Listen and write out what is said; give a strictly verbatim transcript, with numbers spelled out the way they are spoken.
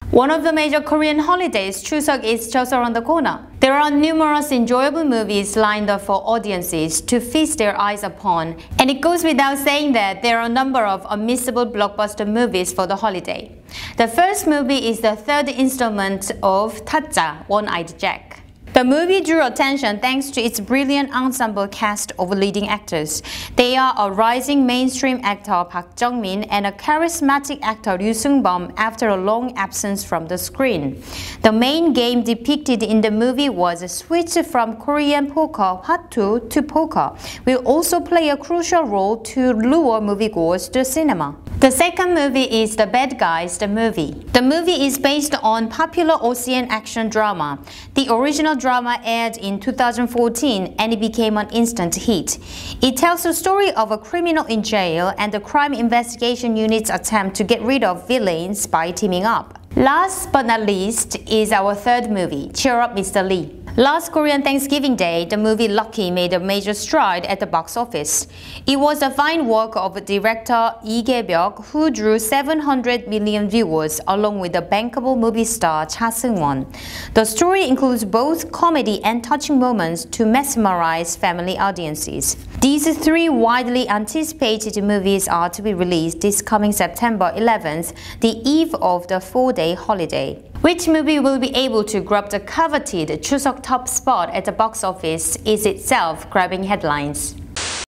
One of the major Korean holidays, Chuseok, is just around the corner. There are numerous enjoyable movies lined up for audiences to feast their eyes upon, and it goes without saying that there are a number of unmissable blockbuster movies for the holiday. The first movie is the third installment of Tazza, One-Eyed Jack. The movie drew attention thanks to its brilliant ensemble cast of leading actors. They are a rising mainstream actor Park Jung-min and a charismatic actor Ryu Seung-bum after a long absence from the screen. The main game depicted in the movie was a switch from Korean poker Hwatu to poker, will also play a crucial role to lure moviegoers to cinema. The second movie is The Bad Guys, the movie. The movie is based on popular Ocean action drama. The original drama aired in two thousand fourteen and it became an instant hit. It tells the story of a criminal in jail and the crime investigation unit's attempt to get rid of villains by teaming up. Last but not least is our third movie, Cheer Up, Mister Lee. Last Korean Thanksgiving Day, the movie Lucky made a major stride at the box office. It was a fine work of director Lee Jae-byuk, who drew seven hundred million viewers along with the bankable movie star Cha Seung-won. The story includes both comedy and touching moments to mesmerize family audiences. These three widely anticipated movies are to be released this coming September eleventh, the eve of the four-day holiday. Which movie will be able to grab the coveted Chuseok top spot at the box office is itself grabbing headlines.